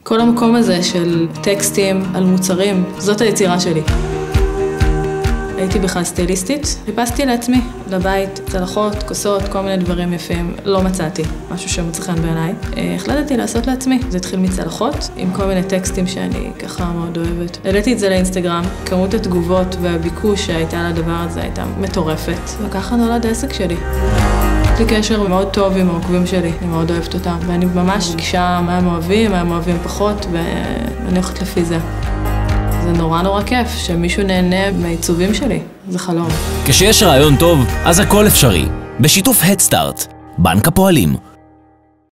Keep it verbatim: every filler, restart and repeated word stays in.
כל המקום הזה של טקסטים על מוצרים, זאת היצירה שלי. הייתי בכלל סטייליסטית, חיפשתי לעצמי, לבית, צלחות, כוסות, כל מיני דברים יפים. לא מצאתי משהו שמצא חן בעיניי. החלטתי לעשות לעצמי. זה התחיל מצלחות, עם כל מיני טקסטים שאני ככה מאוד אוהבת. העליתי את זה לאינסטגרם, כמות התגובות והביקוש שהייתה לדבר הזה הייתה מטורפת. וככה נולד העסק שלי. יש לי קשר מאוד טוב עם העוקבים שלי, אני מאוד אוהבת אותם. ואני ממש גישה מה הם אוהבים, מה הם אוהבים פחות, ואני הולכת לפי זה. זה נורא נורא כיף שמישהו נהנה מהעיצובים שלי, זה חלום. כשיש רעיון טוב, אז הכל אפשרי. בשיתוף הדסטארט, בנק הפועלים.